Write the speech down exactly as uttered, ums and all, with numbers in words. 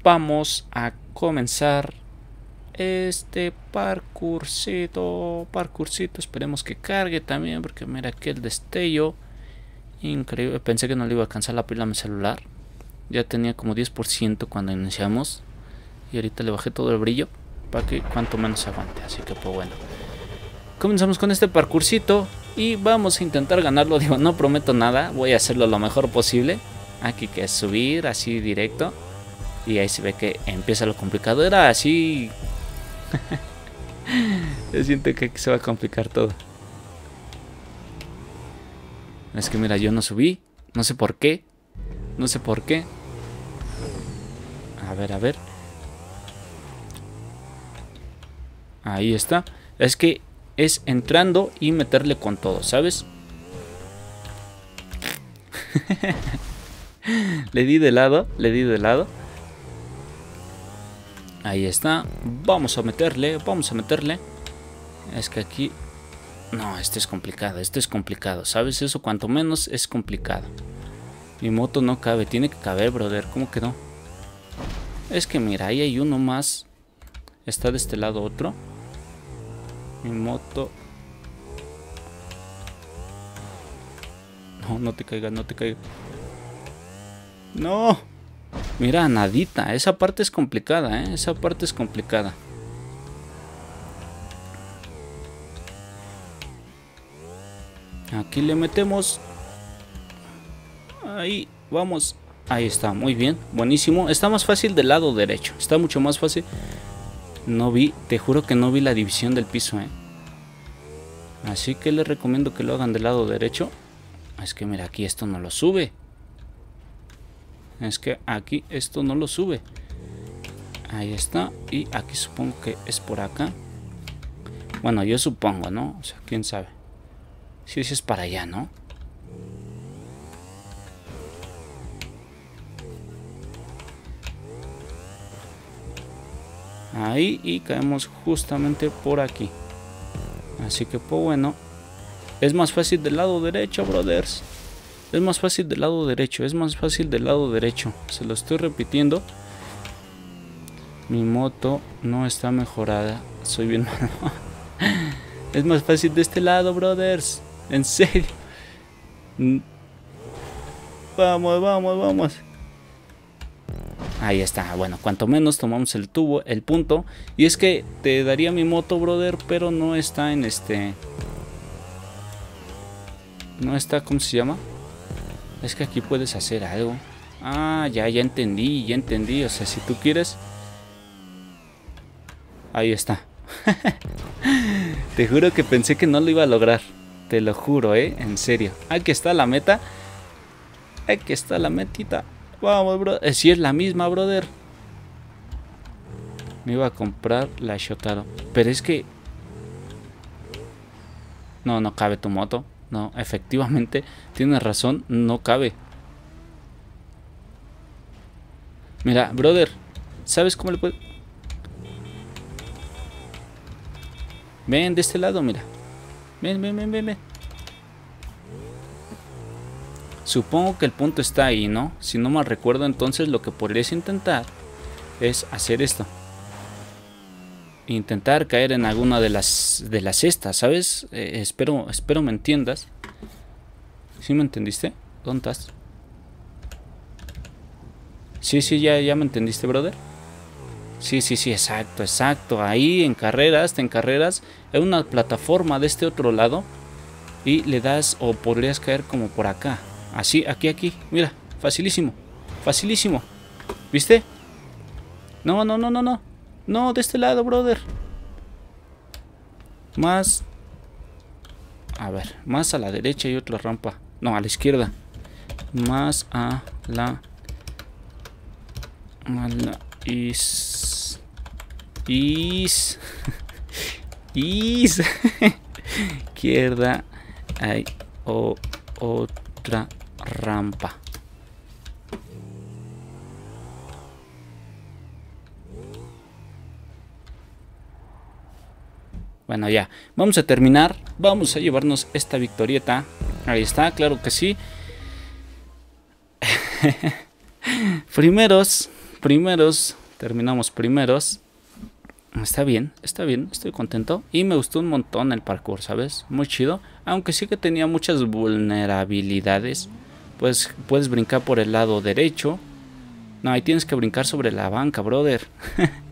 vamos a comenzar este parkourcito, parkourcito. Esperemos que cargue también, porque mira aquí el destello. Increíble, pensé que no le iba a alcanzar la pila a mi celular. Ya tenía como diez por ciento cuando iniciamos. Y ahorita le bajé todo el brillo para que cuanto menos aguante. Así que pues bueno, comenzamos con este parkourcito y vamos a intentar ganarlo. Digo, no prometo nada, voy a hacerlo lo mejor posible. Aquí que es subir así directo. Y ahí se ve que empieza lo complicado. Era así. Yo siento que aquí se va a complicar todo. Es que mira, yo no subí. No sé por qué. No sé por qué. A ver, a ver. Ahí está. Es que es entrando y meterle con todo, ¿sabes? Le di de lado, le di de lado. Ahí está. Vamos a meterle, vamos a meterle. Es que aquí... No, este es complicado, este es complicado, ¿sabes? Eso cuanto menos es complicado. Mi moto no cabe, tiene que caber, brother. ¿Cómo que no? Es que mira, ahí hay uno más. Está de este lado otro. Mi moto... No, no te caigas, no te caigas. No. Mira, nadita. Esa parte es complicada, ¿eh? Esa parte es complicada. Aquí le metemos. Ahí, vamos. Ahí está, muy bien, buenísimo. Está más fácil del lado derecho. Está mucho más fácil. No vi, te juro que no vi la división del piso, ¿eh? Así que les recomiendo que lo hagan del lado derecho. Es que mira, aquí esto no lo sube. Es que aquí esto no lo sube. Ahí está. Y aquí supongo que es por acá. Bueno, yo supongo, ¿no? O sea, quién sabe. Sí, sí es para allá, ¿no? Ahí, y caemos justamente por aquí. Así que pues bueno, es más fácil del lado derecho, brothers. Es más fácil del lado derecho, es más fácil del lado derecho. Se lo estoy repitiendo. Mi moto no está mejorada. Soy bien malo. Es más fácil de este lado, brothers. En serio. Vamos, vamos, vamos. Ahí está. Bueno, cuanto menos tomamos el tubo, el punto. Y es que te daría mi moto, brother, pero no está en este... No está, ¿cómo se llama? Es que aquí puedes hacer algo. Ah, ya, ya entendí, ya entendí. O sea, si tú quieres... Ahí está. Te juro que pensé que no lo iba a lograr. Te lo juro, eh, en serio. Aquí está la meta. Aquí está la metita. Vamos, bro. Eh, si es la misma, brother. Me iba a comprar la Shotaro. Pero es que... No, no cabe tu moto. No, efectivamente. Tienes razón, no cabe. Mira, brother. ¿Sabes cómo le puedo...? Ven de este lado, mira. Ven, ven, ven, ven, ven. Supongo que el punto está ahí, ¿no? Si no mal recuerdo, entonces lo que podrías intentar es hacer esto. Intentar caer en alguna de las de las cestas, ¿sabes? Eh, espero, espero me entiendas. ¿Sí me entendiste? ¿Dónde estás? Sí, sí, ya, ya me entendiste, brother. Sí, sí, sí, exacto, exacto. Ahí en carreras, en carreras, hay una plataforma de este otro lado. Y le das, o podrías caer como por acá. Así, aquí, aquí, mira, facilísimo. Facilísimo, ¿viste? No, no, no, no, no. No, de este lado, brother. Más. A ver, más a la derecha y otra rampa. No, a la izquierda. Más a la... A la... Is... Is... Is... Izquierda. Hay o, otra rampa. Bueno, ya, vamos a terminar. Vamos a llevarnos esta victorieta. Ahí está, claro que sí. Primeros, primeros, terminamos primeros. Está bien, está bien, estoy contento. Y me gustó un montón el parkour, ¿sabes? Muy chido. Aunque sí que tenía muchas vulnerabilidades. Pues puedes brincar por el lado derecho. No, ahí tienes que brincar sobre la banca, brother.